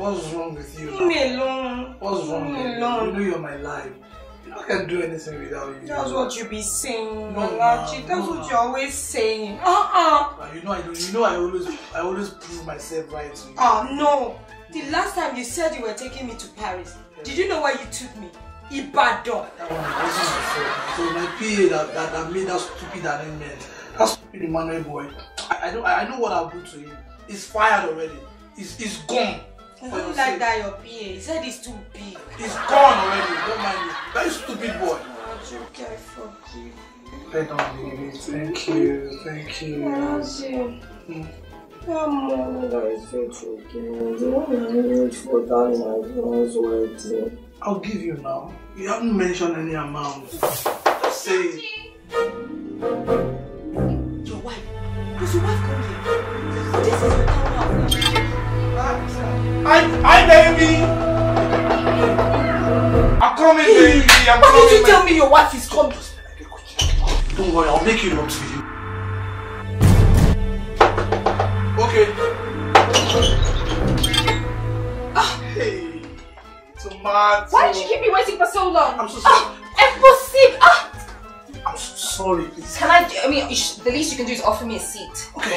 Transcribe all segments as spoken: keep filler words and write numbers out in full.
What's wrong with you? Leave me alone. What's wrong with you? Alone. You know you're my life. You know I can't do anything without you. That's what you be saying, No, Malachi. no, That's no, what no. you're always saying. Uh-uh. But you know I do. You know I always, I always prove myself right to you. Oh, no. The last time you said you were taking me to Paris, yeah. Did you know where you took me? Ibadan. That one wasn't before. So my P A that, that, that made that stupid arrangement. That stupid Emmanuel boy. I, I know I know what I'll do to him. He's fired already. He's, he's gone. I don't like that your P A. He said he's too big. He's gone already. Don't mind me. That stupid boy. Oh, Joke, I forgive you. Hey, don't baby. Thank you. Thank you. Malachi. Hmm. That money that is so joking. The one I need for that my friend's wedding. I'll give you now. You haven't mentioned any amount. Just say it. Your wife? Does your wife come here? This is your town Hi, hi, baby. I'm coming, baby. I'm Why coming. did you tell me your wife is coming? Don't worry, I'll make it up to you. Okay. Ah. Hey, tomato. Why did you keep me waiting for so long? I'm so sorry. Ah, impossible. Ah. I'm so sorry. Please. Can I? I mean, you sh the least you can do is offer me a seat. Okay.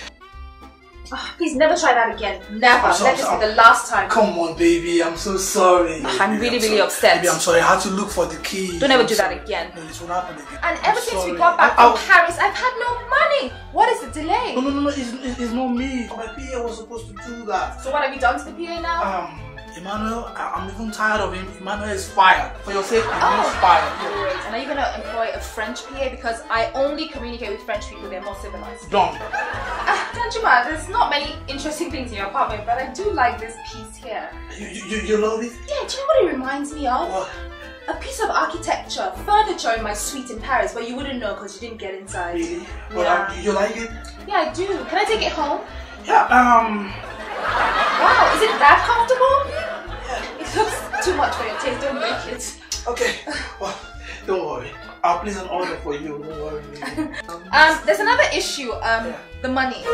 Ah, please never try that again. Never. I'm so- Let this I'm- be the last time. Come on, baby. I'm so sorry. Ah, I'm Baby, really, really sorry. upset. Baby, I'm sorry. I had to look for the key. Don't ever I'm do that sorry. again. No, this will happen again. And I'm ever since sorry. we got back I- from I- Paris, I've had no money. What is the delay? No, no, no, no. It's, it's, it's not me. My P A was supposed to do that. So what have you done to the P A now? Um, Emmanuel, I, I'm even tired of him. Emmanuel is fired. For your sake, I'm Oh. not fired. Great. And are you gonna employ a French P A? Because I only communicate with French people. They're more civilized. Done. Ah, Danjuma, there's not many interesting things in your apartment, but I do like this piece here. You, you, you, you love it? Yeah, do you know what it reminds me of? What? A piece of architecture, furniture in my suite in Paris, but you wouldn't know because you didn't get inside. Really? But Yeah. um, you like it? Yeah, I do. Can I take it home? Yeah, um... Wow, is it that comfortable? It looks too much for your taste, don't make it. Okay. Well, don't worry. I'll place an order for you. Don't worry, baby. Um, there's another issue, um, Yeah. the money.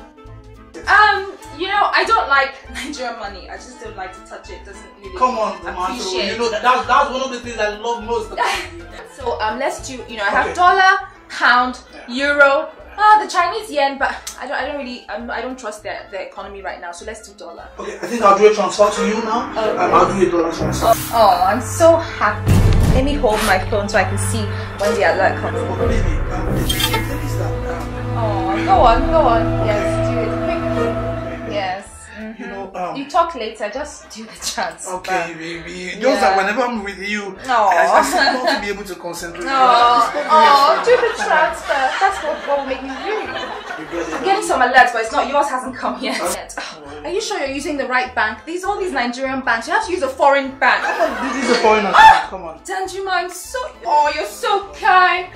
Um, you know, I don't like Nigerian money. I just don't like to touch it. It doesn't really Come on, Tomato. appreciate. You know, that, that's, that's one of the things I love most about you. So um, let's do. You know, I have Okay. dollar, pound, Yeah. euro. Ah, the Chinese yen, but I don't. I don't really. Um, I don't trust their their economy right now. So let's do dollar. Okay, I think I'll do a transfer to you now. Okay. Um, I'll do a dollar transfer. Oh, I'm so happy. Let me hold my phone so I can see when the alert comes. Oh, baby, um, did you finish that? Um, Oh, go on, go on. Yes, do it quickly. Yes. Mhm. You know, um, You talk later. Just do the transfer. okay, baby. Just Yeah. that whenever I'm with you, No. I, I seem not to be able to concentrate. Oh, oh, do the transfer. That's what, what will make me really. You get it? I'm getting some alerts, but it's not. Yours hasn't come yet. Okay. Oh, are you sure you're using the right bank? These all these Nigerian banks. You have to use a foreign bank. This is a foreigner. Come on. Danjuma, I'm so. Oh, you're so kind.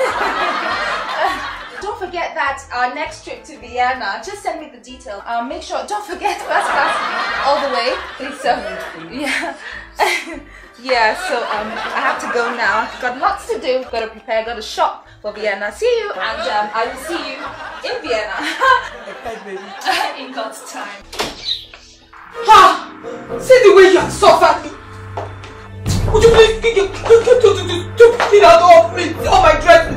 Don't forget that our next trip to Vienna. Just send me the details. Uh, make sure. Don't forget first class all the way. Please, so yeah, yeah. So um, I have to go now. Got lots to do. Got to prepare. Got to shop for Vienna. See you, and um, I will see you in Vienna. Okay, baby. In God's time. Ha! See the way you have suffered me. Would you please get your stupid out of me? All my dresses.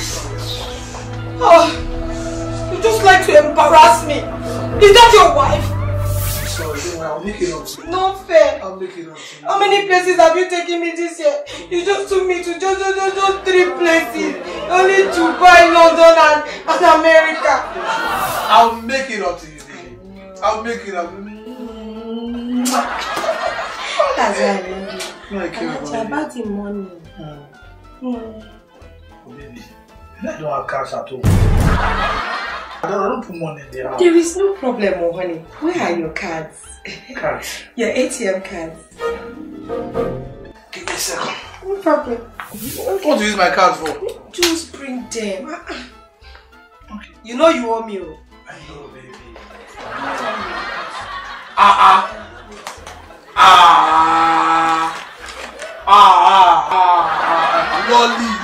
Oh, you just like to embarrass me. Is that your wife? Sorry, don't worry. I'll make it up to you. No fair. I'll make it up to you. How many places have you taken me this year? You just took me to just, just, just, just three places. Only Dubai, London, and, and America. I'll make it up to you, baby. I'll make it up. That's why I love you. No, I care It's about it. about the money. Hmm. Hmm. Oh, baby. I don't have cash at all. I don't, I don't put money in there. There is no problem, oh honey. Where are your cards? Cash. Your A T M cards. Give me a second. No problem. What do you use my cards for? Just bring them. Okay. You know you owe me. Oh. I know, baby. Ah, ah. Ah. Ah, ah, ah, ah. Lolly.